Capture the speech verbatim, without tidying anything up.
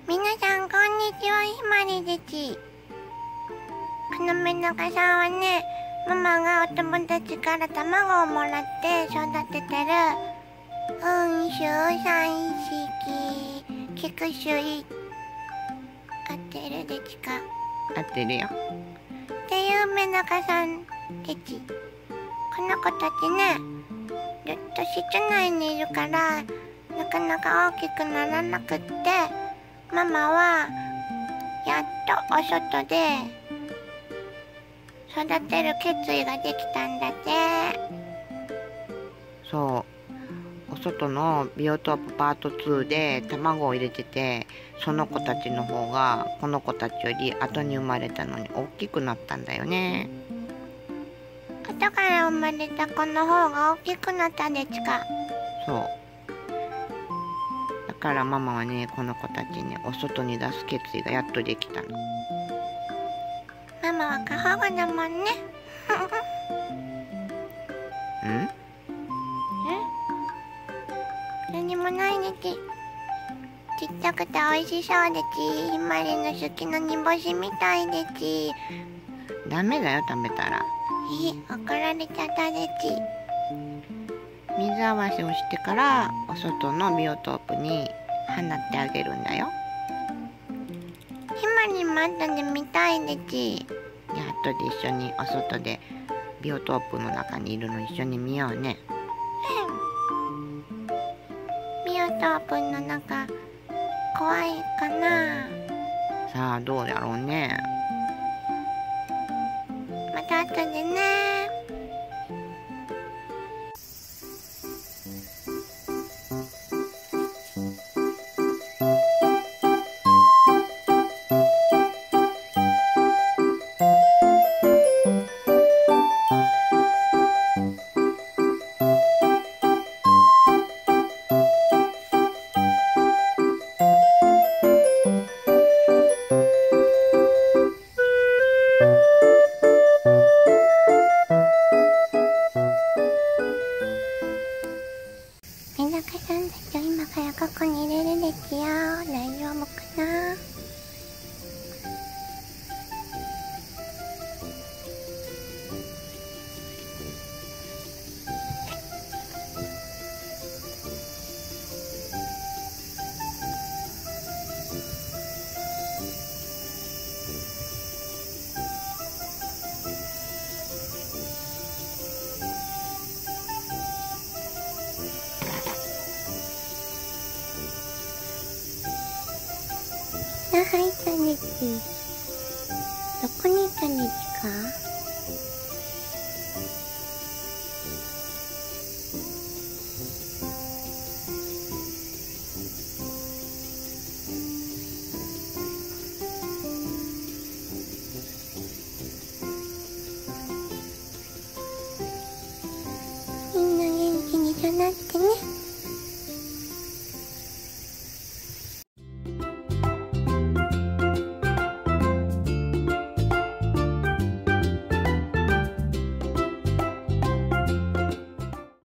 みなさんこんにちは、ひまりです。このめなかさんはね、ママがお友達から卵をもらって育ててる温州三色菊水、合ってるですか？ 合ってるよ。 っていうめなかさんです。この子たちね、ずっと室内にいるからなかなか大きくならなくって、ママはやっとお外で育てる決意ができたんだって。 そう、お外のビオトープパートツーで卵を入れてて、その子たちの方がこの子たちより後に生まれたのに大きくなったんだよね。 後から生まれた子の方が大きくなったですか？ そう。だからママはね、この子たちね、お外に出す決意がやっとできたの。 ママは過保護だもんね。 ん？ え？何もないです。ちっちゃくて美味しそうです。ひまりの好きな煮干しみたいです。 ダメだよ、食べたら。 え、怒られちゃったです。 水合わせをしてからお外のビオトープに放ってあげるんだよ。 ひまりも後で見たいです。 じゃあ後で一緒にお外でビオトープの中にいるの一緒に見ようね。 ビオトープの中怖いかな？ さあどうやろうね。 また後でね。めなかさんたちを今からここに入れるですよ。大丈夫かな？あ、入ったんです。どこに行ったんですか？